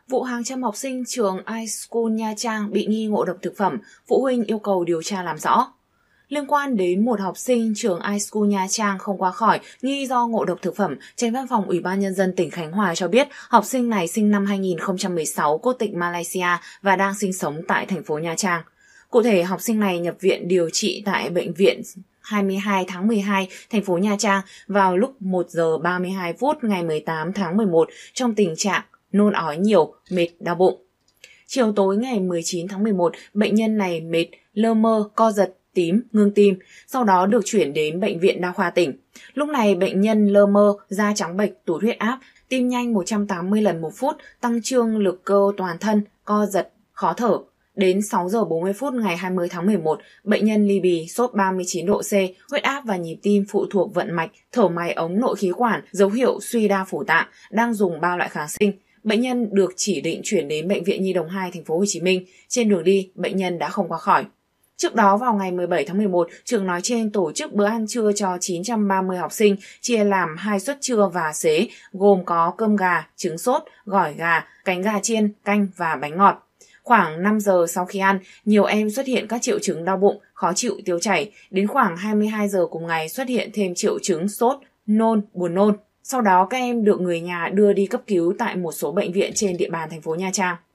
Vụ hàng trăm học sinh trường iSchool Nha Trang bị nghi ngộ độc thực phẩm, phụ huynh yêu cầu điều tra làm rõ. Liên quan đến một học sinh trường iSchool Nha Trang không qua khỏi nghi do ngộ độc thực phẩm, Chánh văn phòng Ủy ban Nhân dân tỉnh Khánh Hòa cho biết học sinh này sinh năm 2016, quốc tịch Malaysia và đang sinh sống tại thành phố Nha Trang. Cụ thể, học sinh này nhập viện điều trị tại bệnh viện 22 tháng 12, thành phố Nha Trang vào lúc 1 giờ 32 phút ngày 18 tháng 11 trong tình trạng nôn ói nhiều, mệt, đau bụng. Chiều tối ngày 19 tháng 11, bệnh nhân này mệt, lơ mơ, co giật, tím, ngưng tim, sau đó được chuyển đến Bệnh viện Đa khoa tỉnh. Lúc này bệnh nhân lơ mơ, da trắng bệch, tụt huyết áp, tim nhanh 180 lần một phút, tăng trương lực cơ toàn thân, co giật, khó thở. Đến 6 giờ 40 phút ngày 20 tháng 11, bệnh nhân ly bì, sốt 39 độ C, huyết áp và nhịp tim phụ thuộc vận mạch, thở máy ống nội khí quản, dấu hiệu suy đa phủ tạng, đang dùng 3 loại kháng sinh. Bệnh nhân được chỉ định chuyển đến Bệnh viện Nhi đồng 2 thành phố Hồ Chí Minh. Trên đường đi, bệnh nhân đã không qua khỏi. Trước đó vào ngày 17 tháng 11, trường nói trên tổ chức bữa ăn trưa cho 930 học sinh, chia làm 2 suất trưa và xế, gồm có cơm gà, trứng sốt, gỏi gà, cánh gà chiên, canh và bánh ngọt. Khoảng 5 giờ sau khi ăn, nhiều em xuất hiện các triệu chứng đau bụng, khó chịu, tiêu chảy. Đến khoảng 22 giờ cùng ngày xuất hiện thêm triệu chứng sốt, nôn, buồn nôn. Sau đó các em được người nhà đưa đi cấp cứu tại một số bệnh viện trên địa bàn thành phố Nha Trang.